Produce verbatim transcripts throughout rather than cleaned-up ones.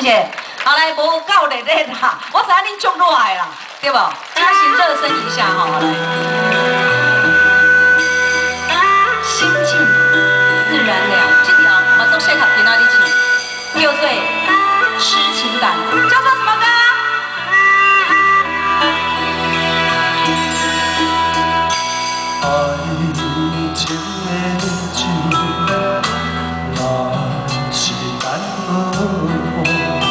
谢。好来，无够热热啦，我知影恁足热的啦，对不？大家先热身一下哈，来。心静自然了，这条嘛做适合在哪里唱？叫做痴情感，叫做什么歌？ 爱情的酒，若是干涸，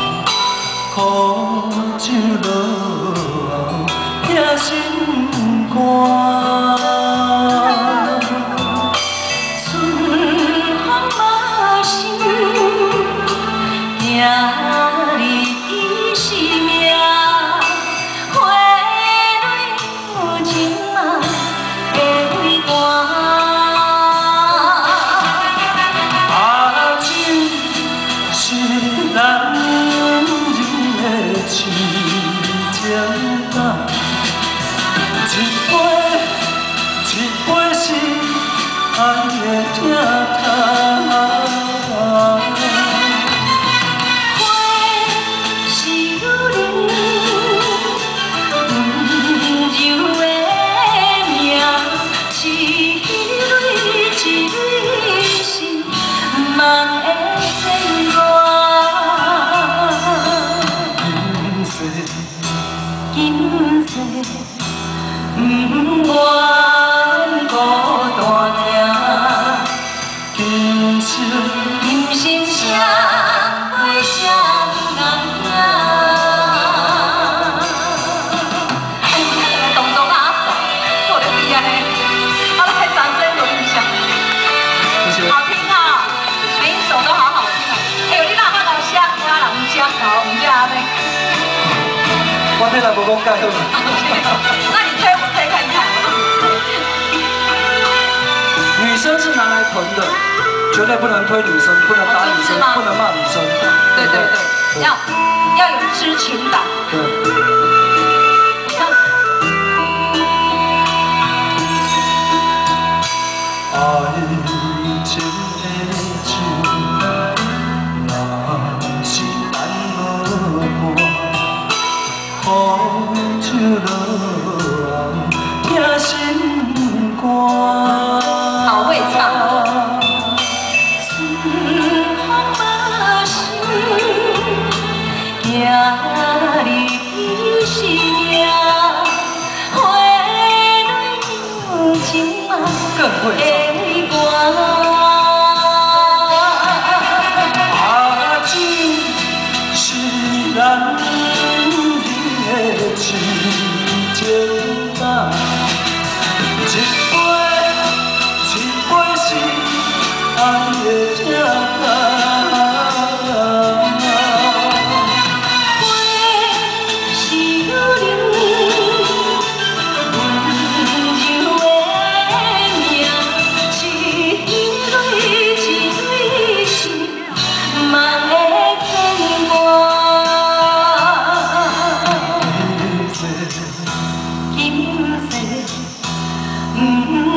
苦酒落痛心肝。春风无心，夜里已是命，花蕊有情嘛。 啊，酒是男人的痴情感，一杯一杯是爱的疼痛。花是女人温柔的。 一蕊一蕊是梦的牵挂，今世今世不愿孤单行，今生今生谁会谁人行？哎，动作哪爽，做得厉害呢！ 好听啊，每一首都好好听啊！哎呦，你哪看到声，我人声好，唔知安尼。 我听来无讲介好。 那你推我推看看。 女生是拿来疼的，绝对不能推女生，不能打女生，不能骂女生。 对对对，要要有知情感。 对。 爱情的酒，若是干无半，苦酒落痛心肝。 好会唱。 春风无心，夜里已是命，花蕊有情嘛。 更会唱。啊，酒是男人的痴情感，一杯一杯是爱的疼痛。花是女人。 嗯。